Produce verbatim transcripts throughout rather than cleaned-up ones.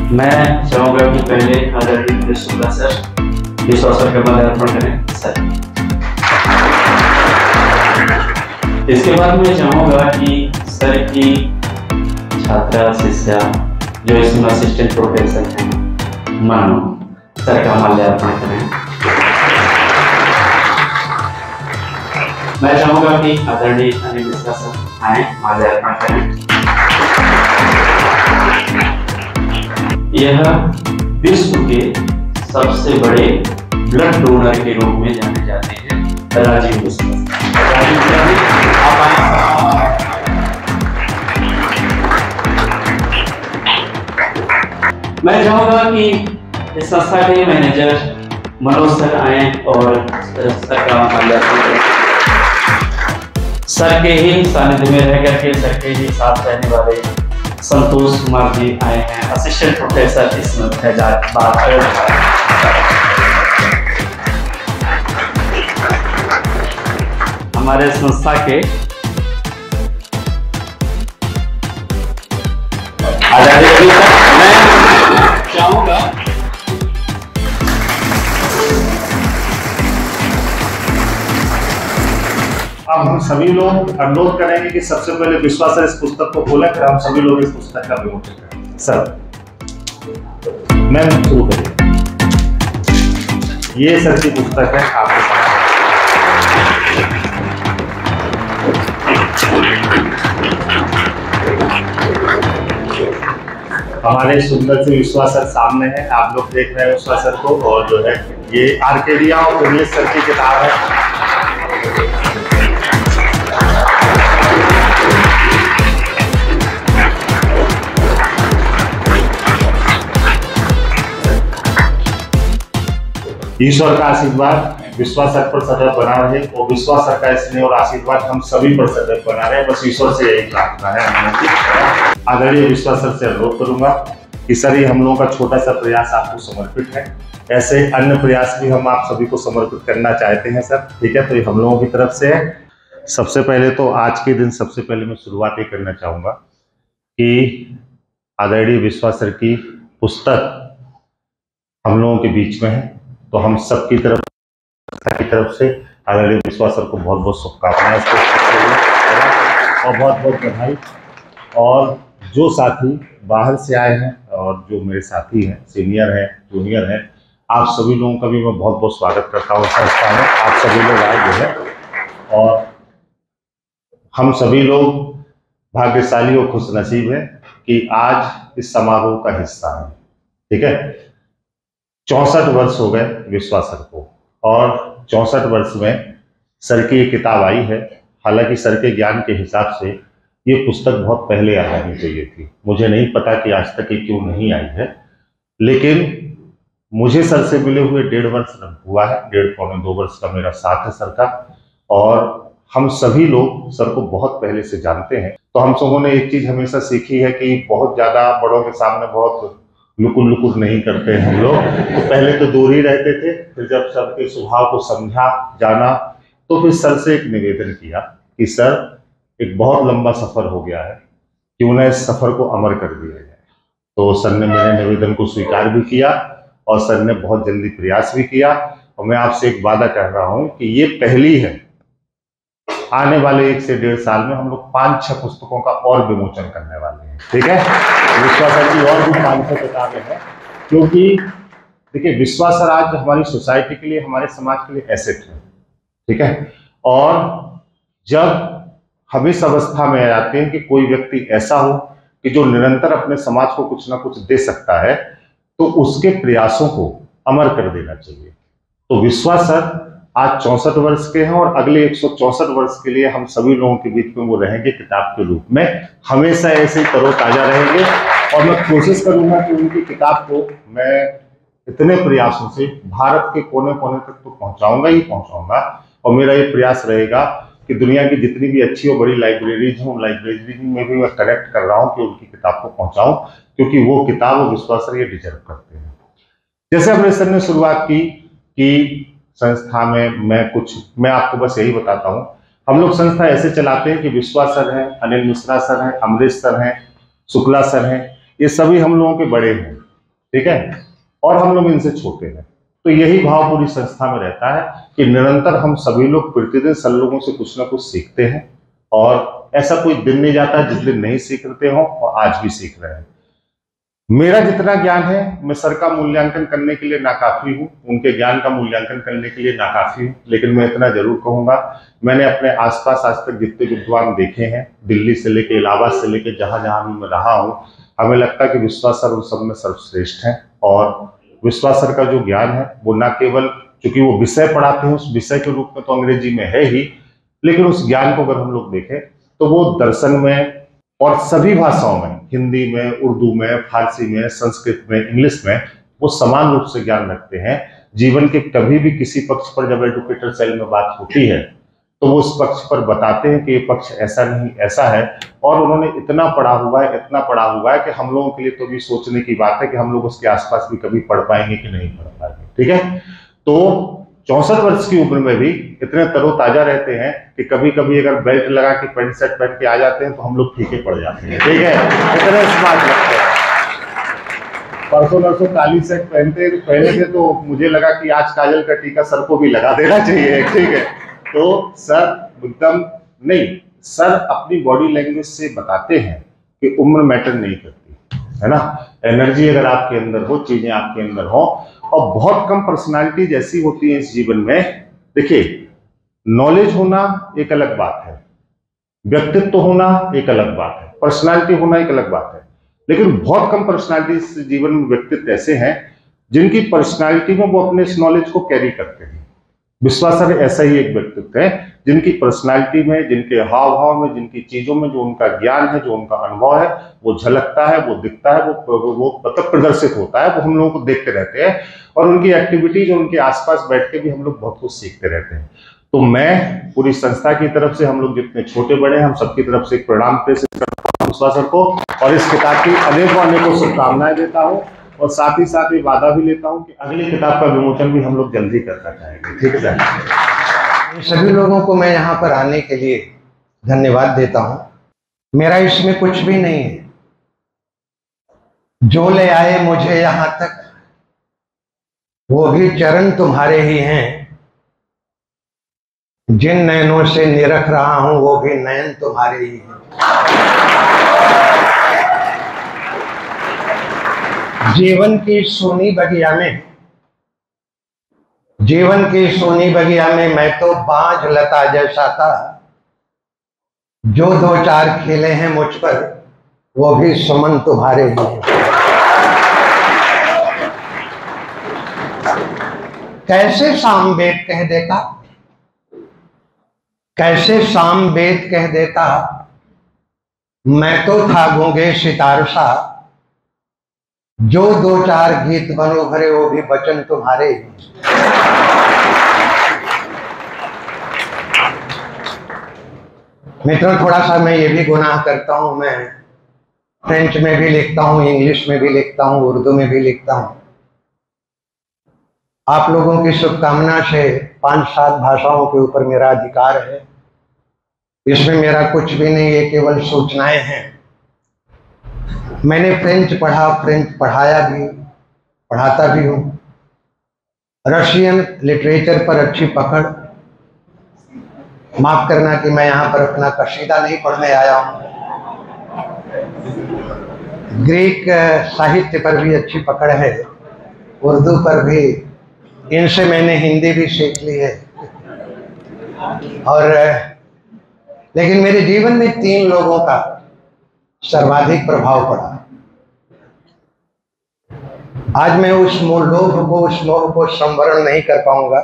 मैं चाहूँगा कि पहले आदरणीय शुक्ला सर विश्वास सर का माल्यार्पण करें सर। इसके बाद मैं चाहूँगा कि सर की छात्रा शिष्या जो इसमें असिस्टेंट प्रोफेसर हैं मानो सर का माल्यार्पण करें। मैं चाहूँगा कि आदरणीय अनिल मिश्रा सर आए माल्यार्पण करें। यह विश्व के सबसे बड़े ब्लड डोनर के रूप में जाने जाते हैं राजीव मिश्रा। मैं चाहूंगा कि इस संस्था के मैनेजर मनोज सर आए और सर का माल्यार्पण करें। सर के ही सानिध्य में रह करके सर के ही साथ रहने वाले संतोष कुमार जी आए हैं, असिस्टेंट प्रोफेसर इसमें बात। हमारे संस्था के मैं चाहूंगा अब हम सभी लोग अनुरोध करेंगे कि सबसे पहले विश्वास सर इस पुस्तक को खोलें, फिर हम सभी लोग इस पुस्तक का विमोचन करें। सर मैं शुरू करें। ये सर की पुस्तक है, आपके सामने। हमारे सुंदर से विश्वास सर सामने है, आप लोग देख रहे हैं विश्वास सर को। और जो है ये आर्केडिया और उमेश सर की किताब है। ईश्वर का आशीर्वाद विश्वास सर पर सदैव बना रहे और विश्वास सर का स्नेह और आशीर्वाद हम सभी पर सदैव बना रहे। बस ईश्वर से यही प्रार्थना है। आदरणीय विश्वास सर से अनुरोध करूंगा कि सर ये हम लोगों का छोटा सा प्रयास आपको समर्पित है। ऐसे अन्य प्रयास भी हम आप सभी को समर्पित करना चाहते हैं सर, ठीक है। तो ये हम लोगों की तरफ से है। सबसे पहले तो आज के दिन सबसे पहले मैं शुरुआत ये करना चाहूँगा कि आदरणीय विश्वास सर की पुस्तक हम लोगों के बीच में है, तो हम सबकी तरफ की तरफ से आदरणीय विश्वास सर को बहुत बहुत शुभकामनाएं और बहुत बहुत बधाई। और जो साथी बाहर से आए हैं और जो मेरे साथी हैं, सीनियर हैं, जूनियर हैं, आप सभी लोगों का भी मैं बहुत बहुत स्वागत करता हूँ संस्था में। आप सभी लोग आए जो है और हम सभी लोग भाग्यशाली और खुशनसीब हैं कि आज इस समारोह का हिस्सा है, ठीक है। चौसठ वर्ष हो गए विश्वास सर को और चौसठ वर्ष में सर की ये किताब आई है। हालांकि सर के ज्ञान के हिसाब से ये पुस्तक बहुत पहले आ जानी चाहिए थी। मुझे नहीं पता कि आज तक ये क्यों नहीं आई है, लेकिन मुझे सर से मिले हुए डेढ़ वर्ष हुआ है। डेढ़ पौने दो वर्ष का मेरा साथ है सर का और हम सभी लोग सर को बहुत पहले से जानते हैं। तो हम सबों ने एक चीज हमेशा सीखी है कि बहुत ज्यादा बड़ों के सामने बहुत लुकुर लुकुर नहीं करते हैं हम लोग। तो पहले तो दूर ही रहते थे, फिर जब सर के स्वभाव को समझा जाना तो फिर सर से एक निवेदन किया कि सर एक बहुत लंबा सफर हो गया है, क्यों ना इस सफर को अमर कर दिया जाए। तो सर ने मेरे निवेदन को स्वीकार भी किया और सर ने बहुत जल्दी प्रयास भी किया। और मैं आपसे एक वादा कर रहा हूं कि ये पहली है, आने वाले एक से डेढ़ साल में हम लोग पांच छह पुस्तकों का और विमोचन करने वाले हैं, ठीक है। विश्वास सर की और भी पांच छह किताबें हैं, क्योंकि देखिए विश्वास सर आज हमारी सोसाइटी के लिए, हमारे समाज के लिए एसेट है, ठीक है। और जब हम इस अवस्था में आ जाते हैं कि कोई व्यक्ति ऐसा हो कि जो निरंतर अपने समाज को कुछ ना कुछ दे सकता है, तो उसके प्रयासों को अमर कर देना चाहिए। तो विश्वास सर आज चौसठ वर्ष के हैं और अगले एक सौ चौसठ वर्ष के लिए हम सभी लोगों के बीच में वो रहेंगे किताब के रूप में, हमेशा ऐसे ही तरोताजा रहेंगे। और मैं कोशिश करूंगा कि उनकी किताब को मैं इतने प्रयासों से भारत के कोने कोने तक तो पहुंचाऊंगा ही पहुंचाऊंगा। और मेरा ये प्रयास रहेगा कि दुनिया की जितनी भी अच्छी और बड़ी लाइब्रेरीज हैं, लाइब्रेरी में भी मैं कनेक्ट कर रहा हूँ कि उनकी किताब को पहुंचाऊं, क्योंकि वो किताब और विश्वास सर ये डिजर्व करते हैं। जैसे हमने सर ने शुरुआत की कि संस्था में मैं कुछ मैं आपको बस यही बताता हूँ, हम लोग संस्था ऐसे चलाते हैं कि विश्वास सर हैं, अनिल मिश्रा सर हैं, अमरीश सर हैं, शुक्ला सर हैं, ये सभी हम लोगों के बड़े हैं। ठीक है, और हम लोग इनसे छोटे हैं। तो यही भाव पूरी संस्था में रहता है कि निरंतर हम सभी लोग प्रतिदिन सब लोगों से कुछ ना कुछ सीखते हैं, और ऐसा कोई दिन नहीं जाता जिस दिन नहीं सीखते हो, और आज भी सीख रहे हैं। मेरा जितना ज्ञान है मैं सर का मूल्यांकन करने के लिए नाकाफी हूँ, उनके ज्ञान का मूल्यांकन करने के लिए नाकाफी हूँ, लेकिन मैं इतना जरूर कहूंगा, मैंने अपने आसपास आज तक जितने विद्वान देखे हैं, दिल्ली से लेके इलाहाबाद से लेके जहां जहां भी मैं रहा हूँ, हमें लगता है कि विश्वास सर उन सब में सर्वश्रेष्ठ हैं। और विश्वास सर का जो ज्ञान है वो न केवल चूंकि वो विषय पढ़ाते हैं उस विषय के रूप में तो अंग्रेजी में है ही, लेकिन उस ज्ञान को अगर हम लोग देखें तो वो दर्शन में और सभी भाषाओं में, हिंदी में, उर्दू में, फारसी में, संस्कृत में, इंग्लिश में, वो समान रूप से ज्ञान रखते हैं। जीवन के कभी भी किसी पक्ष पर जब एडुकेटर सेल में बात होती है तो वो उस पक्ष पर बताते हैं कि ये पक्ष ऐसा नहीं ऐसा है, और उन्होंने इतना पढ़ा हुआ है इतना पढ़ा हुआ है कि हम लोगों के लिए तो भी सोचने की बात है कि हम लोग उसके आसपास भी कभी पढ़ पाएंगे कि नहीं पढ़ पाएंगे। ठीक है, तो चौसठ वर्ष की उम्र में भी इतने तरोताजा रहते हैं कि कभी कभी अगर बेल्ट लगा के पैंट शर्ट पहन के आ जाते हैं तो हम लोग फीके पड़ जाते हैं। ठीक है, इतने स्मार्ट लगते हैं। परसों नरसों काली शर्ट पहनते पहने थे तो मुझे लगा कि आज काजल का टीका सर को भी लगा देना चाहिए। ठीक है, तो सर एकदम नहीं, सर अपनी बॉडी लैंग्वेज से बताते हैं कि उम्र मैटर नहीं करती है ना, एनर्जी अगर आपके अंदर हो, चीजें आपके अंदर हो, और बहुत कम पर्सनालिटीज ऐसी होती है इस जीवन में। देखिए, नॉलेज होना एक अलग बात है, व्यक्तित्व होना एक अलग बात है, पर्सनालिटी होना एक अलग बात है, लेकिन बहुत कम पर्सनालिटी जीवन में व्यक्तित्व ऐसे हैं जिनकी पर्सनालिटी में वो अपने इस नॉलेज को कैरी करते हैं। विश्वास सर ऐसा ही एक व्यक्तित्व है जिनकी पर्सनालिटी में, जिनके हाव भाव में, जिनकी चीजों में जो उनका ज्ञान है, जो उनका अनुभव है, वो झलकता है, वो दिखता है, वो वो मतलब प्रदर्शित होता है, वो हम लोगों को देखते रहते हैं, और उनकी एक्टिविटीज और उनके आसपास बैठ के भी हम लोग बहुत कुछ सीखते रहते हैं। तो मैं पूरी संस्था की तरफ से, हम लोग जितने छोटे बड़े हैं, हम सबकी तरफ से एक प्रणाम प्रेषित करता हूँ विश्वास सर को, और इस किताब की अनेकों अनेकों शुभकामनाएं देता हूँ, और साथ ही साथ ये वादा भी लेता हूँ कि अगली किताब का विमोचन भी हम लोग जल्दी करना चाहेंगे। ठीक है सर, सभी लोगों को मैं यहाँ पर आने के लिए धन्यवाद देता हूँ। मेरा इसमें कुछ भी नहीं है, जो ले आए मुझे यहाँ तक वो भी चरण तुम्हारे ही हैं, जिन नयनों से निरख रहा हूं वो भी नयन तुम्हारे ही हैं। जीवन की सोनी बगिया में जीवन की सोनी बगिया में मैं तो बांझ लता जैसा था, जो दो चार खेले हैं मुझ पर वो भी सुमन तुम्हारे ही हैं। कैसे साम वेद कह देता कैसे साम वेद कह देता मैं तो था गूंगे सितार सा, जो दो चार गीत बनो भरे वो भी वचन तुम्हारे ही। मित्रों, थोड़ा सा मैं ये भी गुनाह करता हूं, मैं फ्रेंच में भी लिखता हूं, इंग्लिश में भी लिखता हूं, उर्दू में भी लिखता हूं। आप लोगों की शुभकामना से पांच सात भाषाओं के ऊपर मेरा अधिकार है, इसमें मेरा कुछ भी नहीं, ये केवल सूचनाएं हैं। मैंने फ्रेंच पढ़ा, फ्रेंच पढ़ाया भी, पढ़ाता भी हूँ। रशियन लिटरेचर पर अच्छी पकड़, माफ करना कि मैं यहाँ पर अपना कसीदा नहीं पढ़ने आया हूँ। ग्रीक साहित्य पर भी अच्छी पकड़ है, उर्दू पर भी, इनसे मैंने हिंदी भी सीख ली है। और लेकिन मेरे जीवन में तीन लोगों का सर्वाधिक प्रभाव पड़ा। आज मैं उस लोभ को, उस मोह को संवरण नहीं कर पाऊंगा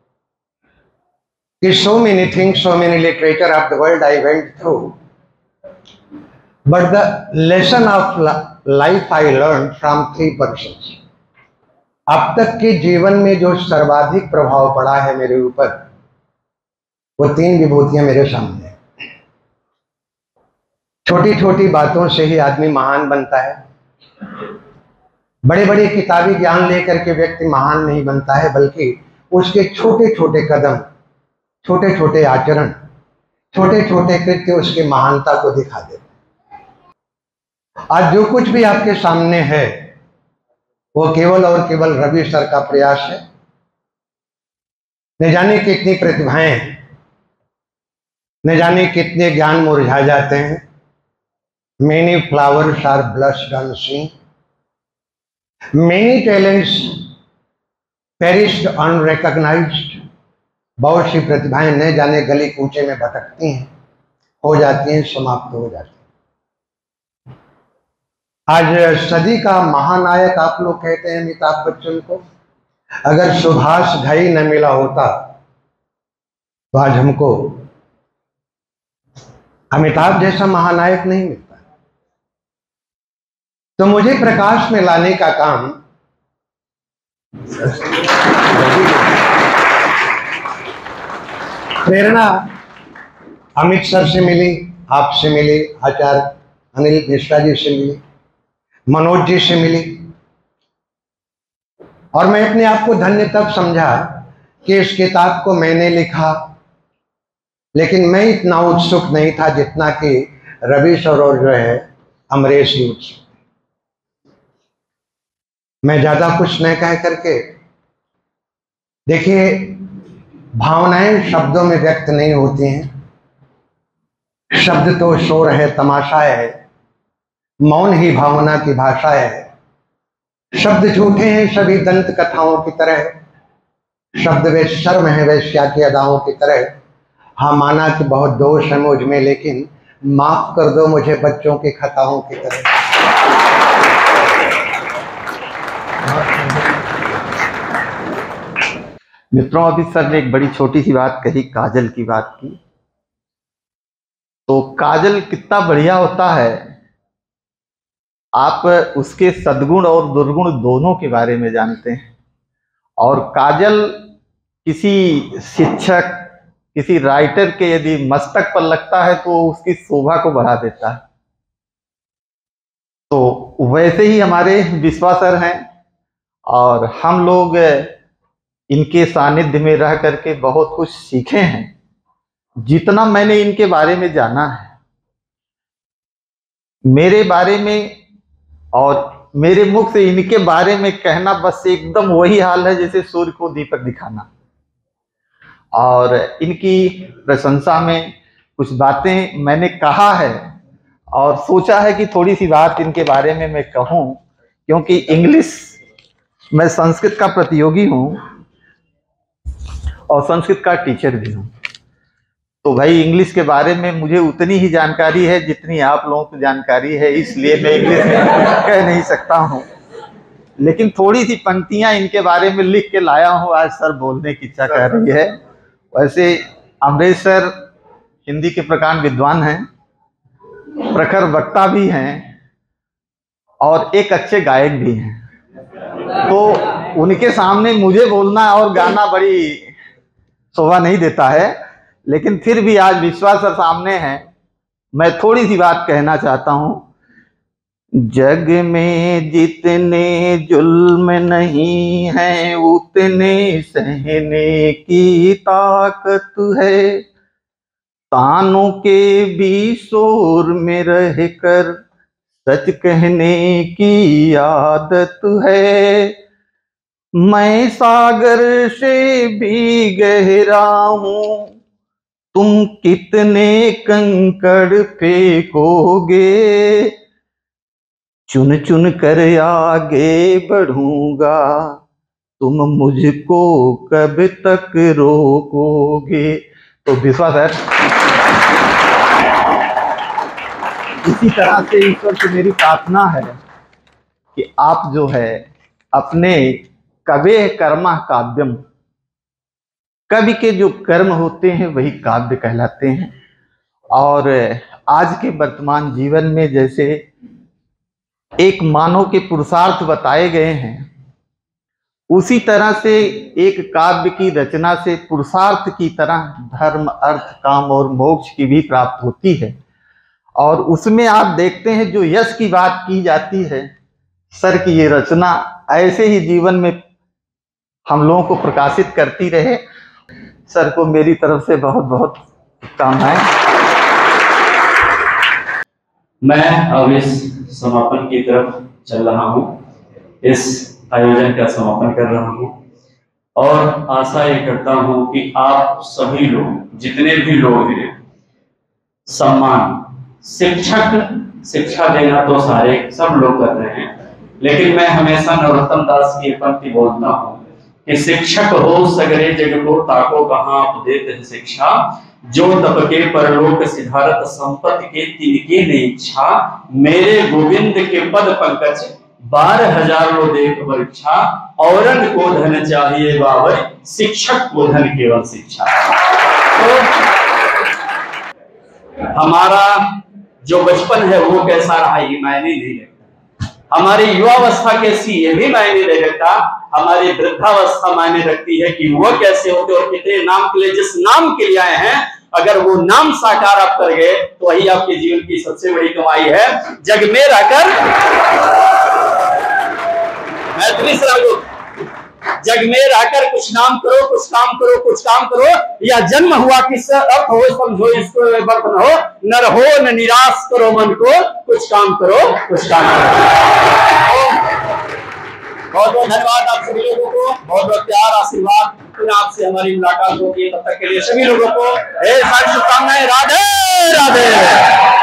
कि so many things, so many literature of the world I went through, but the lesson of life I learned from three persons. अब तक के जीवन में जो सर्वाधिक प्रभाव पड़ा है मेरे ऊपर, वो तीन विभूतियां मेरे सामने। छोटी छोटी बातों से ही आदमी महान बनता है। बड़े बड़े किताबी ज्ञान लेकर के व्यक्ति महान नहीं बनता है, बल्कि उसके छोटे छोटे कदम, छोटे छोटे आचरण, छोटे छोटे कृत्य उसकी महानता को दिखा देते हैं। आज जो कुछ भी आपके सामने है वो केवल और केवल रवि सर का प्रयास है। न जाने कितनी प्रतिभाएं हैं, न जाने कितने ज्ञान मुरझा जाते हैं। Many flowers are blushed unseen, many talents perished unrecognised. बहुत सी प्रतिभाएं न जाने गली कूचे में भटकती हैं, हो जाती हैं, समाप्त हो जाती हैं। आज सदी का महानायक आप लोग कहते हैं अमिताभ बच्चन को। अगर सुभाष घई न मिला होता तो आज हमको अमिताभ जैसा महानायक नहीं मिलता। तो मुझे प्रकाश में लाने का काम प्रेरणा अमित सर से मिली, आपसे मिली, आचार्य अनिल मिश्रा जी से मिली, मनोज जी से मिली। और मैं अपने आप को धन्य तब समझा कि इस किताब को मैंने लिखा, लेकिन मैं इतना उत्सुक नहीं था जितना कि रवि सर और जो है अमरेश जी उत्सुक। मैं ज्यादा कुछ नहीं कह करके, देखिए भावनाएं शब्दों में व्यक्त नहीं होती हैं। शब्द तो शोर है, तमाशा है, मौन ही भावना की भाषा है। शब्द झूठे हैं सभी दंत कथाओं की तरह, शब्द वे शर्म है वैश्या की अदाओं की तरह। हाँ माना कि बहुत दोष है मुझ में, लेकिन माफ कर दो मुझे बच्चों की खताओं की तरह। मित्रों, अभी सर ने एक बड़ी छोटी सी बात कही, काजल की बात की। तो काजल कितना बढ़िया होता है, आप उसके सद्गुण और दुर्गुण दोनों के बारे में जानते हैं। और काजल किसी शिक्षक, किसी राइटर के यदि मस्तक पर लगता है तो उसकी शोभा को बढ़ा देता है। तो वैसे ही हमारे विश्वास सर हैं, और हम लोग इनके सानिध्य में रह करके बहुत कुछ सीखे हैं। जितना मैंने इनके बारे में जाना है, मेरे बारे में और मेरे मुख से इनके बारे में कहना बस एकदम वही हाल है जैसे सूर्य को दीपक दिखाना। और इनकी प्रशंसा में कुछ बातें मैंने कहा है और सोचा है कि थोड़ी सी बात इनके बारे में मैं कहूं, क्योंकि इंग्लिश, मैं संस्कृत का प्रतियोगी हूं और संस्कृत का टीचर भी हूं। तो भाई इंग्लिश के बारे में मुझे उतनी ही जानकारी है जितनी आप लोगों को जानकारी है, इसलिए मैं इंग्लिश में कुछ कह नहीं सकता हूं। लेकिन थोड़ी सी पंक्तियां इनके बारे में लिख के लाया हूं, आज सर बोलने की इच्छा कर रही है। वैसे अमरेश सर हिंदी के प्रकांड विद्वान हैं, प्रखर वक्ता भी हैं और एक अच्छे गायक भी हैं। तो उनके सामने मुझे बोलना और गाना बड़ी शोभा नहीं देता है, लेकिन फिर भी आज विश्वास सर सामने हैं, मैं थोड़ी सी बात कहना चाहता हूं। जग में जितने जुल्म नहीं हैं उतने सहने की ताकत है। तानों के भी शोर में रहकर सच कहने की आदत है। मैं सागर से भी गहरा हूं, तुम कितने कंकड़ फेंकोगे। चुन चुन कर आगे बढ़ूंगा, तुम मुझको कब तक रोकोगे। तो विश्वास है, इसी तरह से ईश्वर से मेरी प्रार्थना है कि आप जो है अपने कवे कर्मा काव्यम, कवि के जो कर्म होते हैं वही काव्य कहलाते हैं। और आज के वर्तमान जीवन में जैसे एक मानव के पुरुषार्थ बताए गए हैं, उसी तरह से एक काव्य की रचना से पुरुषार्थ की तरह धर्म, अर्थ, काम और मोक्ष की भी प्राप्ति होती है। और उसमें आप देखते हैं जो यश की बात की जाती है, सर की ये रचना ऐसे ही जीवन में हम लोगों को प्रकाशित करती रहे। सर को मेरी तरफ से बहुत बहुत शुभकामनाएं। मैं अब इस समापन की तरफ चल रहा हूं। इस आयोजन का समापन कर रहा हूँ और आशा ये करता हूँ कि आप सभी लोग, जितने भी लोग हैं, सम्मान, शिक्षक शिक्षा देना तो सारे सब लोग कर रहे हैं, लेकिन मैं हमेशा नरोत्तम दास की पंक्ति बोलता हूँ कि शिक्षक हो सगरे जग को, ताको कहाँ उपदेत है शिक्षा, जो तपके परलोक सिधारत संपत्ति के तिनके ने इच्छा, मेरे गोविंद के पद पंकज बारह हजार लो देख परीक्षा, औरंग को धन चाहिए बाबर, शिक्षक को धन केवल शिक्षा। तो हमारा जो बचपन है वो कैसा रहा ये मायने नहीं रखता, हमारी युवावस्था कैसी ये भी मायने नहीं रखता, हमारी वृद्धावस्था मायने रखती है कि वो कैसे होते और कितने नाम के लिए, जिस नाम के लिए आए हैं, अगर वो नाम साकार आप कर गए तो वही आपके जीवन की सबसे बड़ी कमाई है। जग में रहकर मैथिली श्रावो, जग में रहकर कुछ नाम करो, कुछ काम करो, कुछ काम करो, या जन्म हुआ किस अर्थ हो समझो, इसको बर्तन हो, नर हो न निराश करो मन को, कुछ काम करो, कुछ काम करो। बहुत बहुत धन्यवाद आप सभी लोगों को, बहुत बहुत प्यार आशीर्वाद, फिर आपसे हमारी मुलाकात होगी, तब तक के लिए सभी लोगों को ढेर सारी शुभकामनाएं। राधे राधे।